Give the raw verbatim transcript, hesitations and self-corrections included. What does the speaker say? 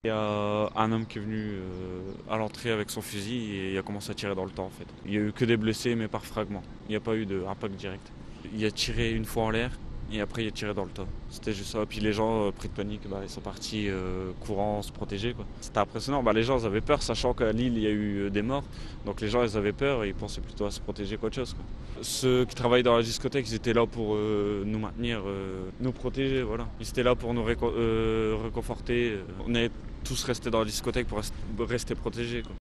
Il y a un homme qui est venu euh, à l'entrée avec son fusil et il a commencé à tirer dans le tas en fait. Il n'y a eu que des blessés mais par fragments. Il n'y a pas eu d'impact direct. Il a tiré une fois en l'air et après il a tiré dans le tas. C'était juste ça. Puis les gens, euh, pris de panique, bah, ils sont partis euh, courant, se protéger quoi. C'était impressionnant. Bah, les gens ils avaient peur, sachant qu'à Lille il y a eu euh, des morts. Donc les gens ils avaient peur et ils pensaient plutôt à se protéger qu'autre chose quoi. Ceux qui travaillent dans la discothèque, ils étaient là pour euh, nous maintenir, euh, nous protéger, voilà. Ils étaient là pour nous réco- euh, réconforter. On est tous restés dans la discothèque pour rester protégés, quoi.